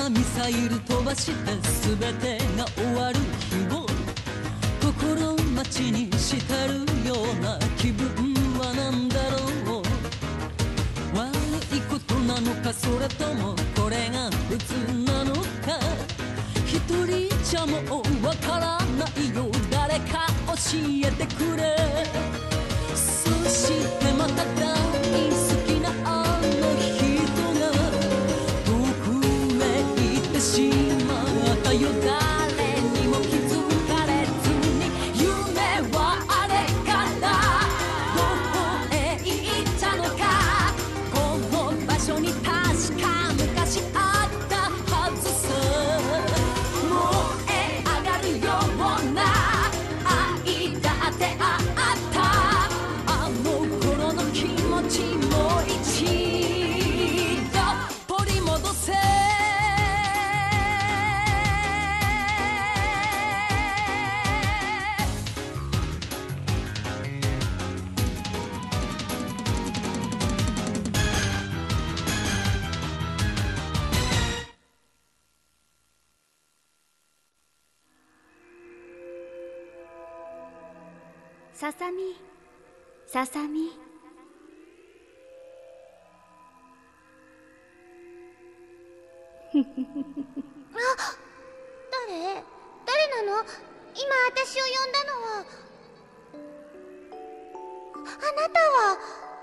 ミサイル飛ばして全てが終わる日を心待ちにしてるような気分は何だろう。悪いことなのかそれともこれが普通なのか、一人じゃもうわからないよ。誰か教えてくれ。そしてまた大好きなあの人が遠くへ行ってしまったよ。誰にも気づかれずに夢はあれからどこへ行ったのか。この場所に確か昔あったはずさ。燃え上がるような愛だってあった。あの頃の気持ちもう一度取り戻せ。 ささみ、ささみ。 あ、誰なの？今私を呼んだのは。あなたは。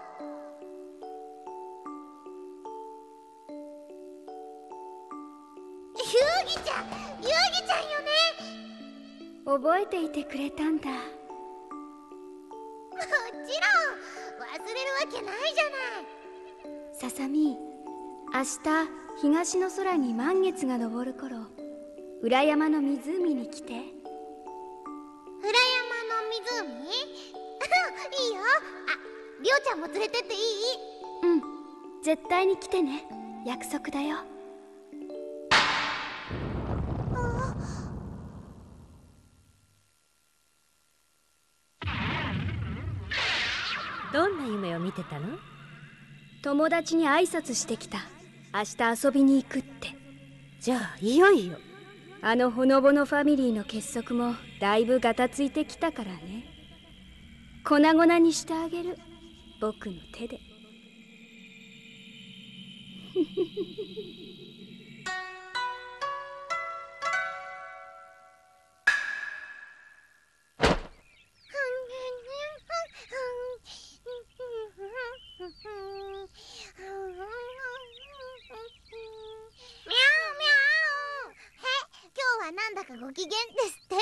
ユウギちゃんよね。 覚えていてくれたんだ。 もちろん忘れるわけないじゃない。 ささみ、明日東の空に満月が昇る頃、裏山の湖に来て。 裏山の湖？いいよ。あ、りょうちゃんも連れてっていい？ うん、絶対に来てね。約束だよ。 どんな夢を見てたの？ 友達に挨拶してきた。明日遊びに行くって。 じゃあいよいよ。 あのほのぼのファミリーの結束もだいぶガタついてきたからね。粉々にしてあげる、僕の手で。 なんだかご機嫌ですって？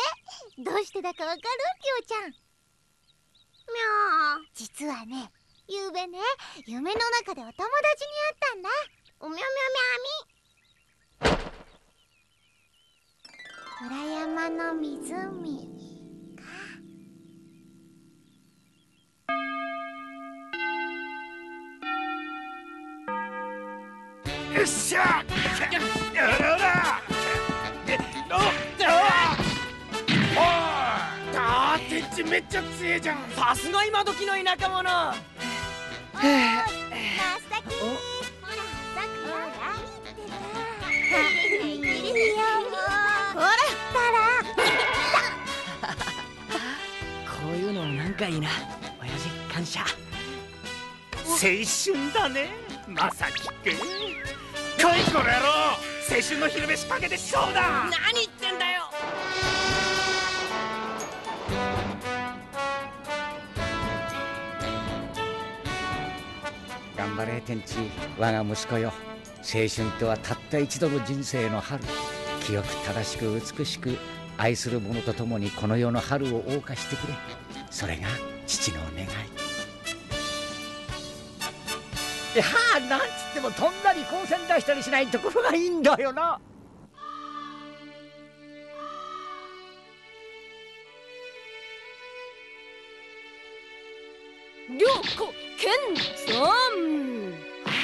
どうしてだかわかる？りょうちゃん。みゃー。実はね、ゆうべね、夢の中でお友達に会ったんだ。おみょみょみゃみ。裏山の湖か。 よっしゃ天地めっちゃ強えじゃん。 さすが今時の田舎者。 まさき、ほら、さくらがいいってば。いるよ。ほら、 こういうのなんかいいな。親父感謝。 青春だね、まさきくん。来いこの野郎、青春の昼飯かけて勝負だ。 何言ってんだよ。 頑張れ天地、我が息子よ。青春とはたった一度の人生の春。清く正しく美しく愛する者と共にこの世の春を謳歌してくれ。それが父の願い。いやあ、なんつっても飛んだり光線出したりしないところがいいんだよな。 涼子健さん。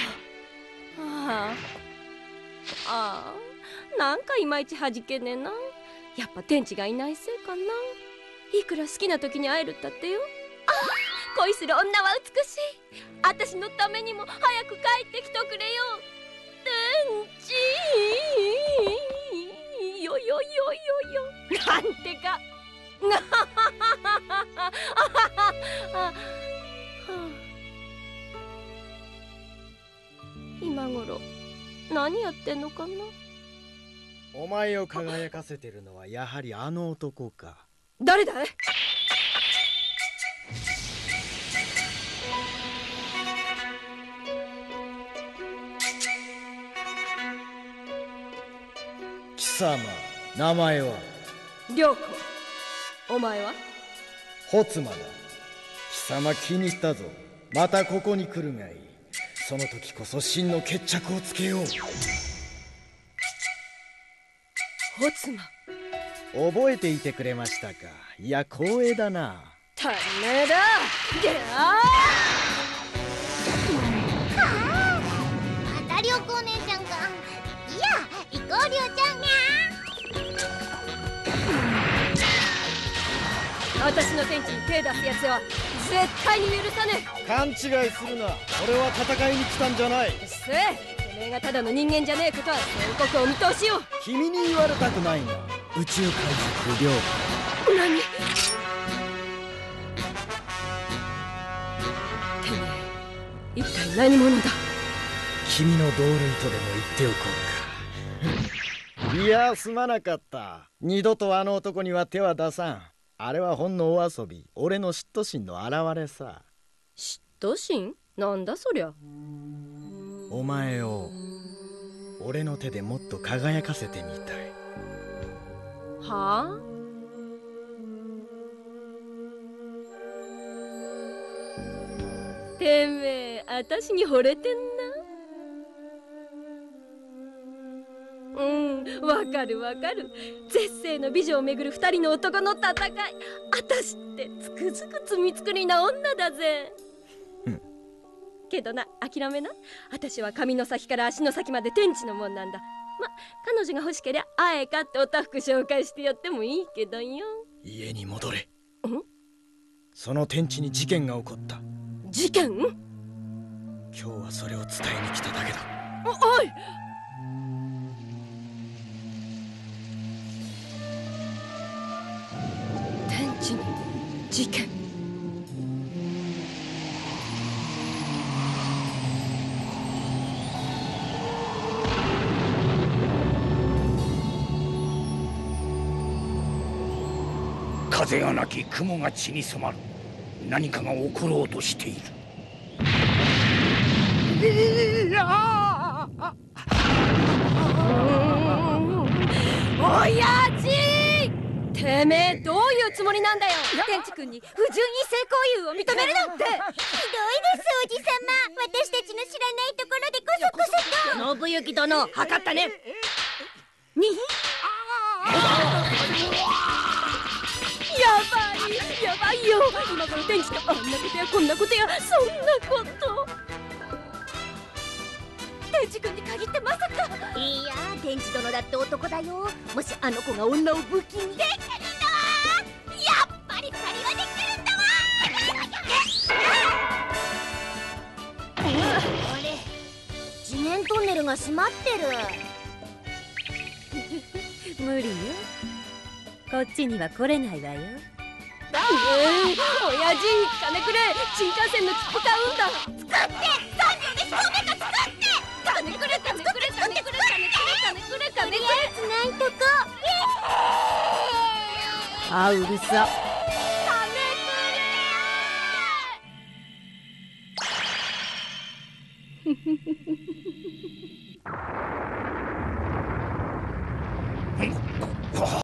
なんかいまいち弾けねえな。やっぱ天地がいないせいかな。いくら好きな時に会えるったってよ。恋する女は美しい。私のためにも早く帰ってきとくれよ天地。 何やってんのかな。 お前を輝かせてるのはやはりあの男か。 誰だい？ 貴様、名前は？ 良子。お前は？ ホツマだ。貴様気に入ったぞ。またここに来るがいい。その時こそ真の決着をつけよう。 ホツマ。 覚えていてくれましたか。いや光栄だな。 ためだ。でまた良子お姉ちゃんか。いや行こうりょうちゃん。 私の天地に手出すやつは絶対に許さねえ。 勘違いするな。俺は戦いに来たんじゃない。 せえ、てめえがただの人間じゃねえことは宣告お見通しよ。 君に言われたくないな。宇宙海賊良子。 何？てめえ一体何者だ。 君の同類とでも言っておこうか。いやすまなかった。二度とあの男には手は出さん。あれはほんのお遊び。俺の嫉妬心の表れさ。 嫉妬心？なんだそりゃ。 お前を俺の手でもっと輝かせてみたい。 はあ？てめえ私に惚れてんな。わかるわかる。絶世の美女をめぐる二人の男の戦い。私ってつくづく罪作りな女だぜ。けどな、諦めな。私は髪の先から足の先まで天地のもんなんだ。彼女が欲しけりゃあえかっておたふく紹介してやってもいいけどよ。 家に戻れ。その天地に事件が起こった。 事件？ 今日はそれを伝えに来ただけだ。 おい！天地に事件。 風がなき雲が血に染まる。何かが起ころうとしている。 おやじ！てめえどういうつもりなんだよ。天地君に不純に性行為を認めるなんて。 ひどいですおじさま。私たちの知らないところでこそこそと。 信行殿、測ったね。やばいよ。今頃天地とあんなことやこんなことやそんなこと。天地君に限ってまさか。 いや天地殿だって男だよ。もしあの子が女を武器にできるんだわ。やっぱり二人はできるんだわ。あれ地面トンネルが閉まってる。 無理よ。こっちには来れないわよ。 親父金くれ。新幹線の切符買うんだ。 作って3秒で消滅作って。 金くれ金くれ金くれ金くれ金くれ金くれ。 つないとこ。 あ、うるさ。 金くれ。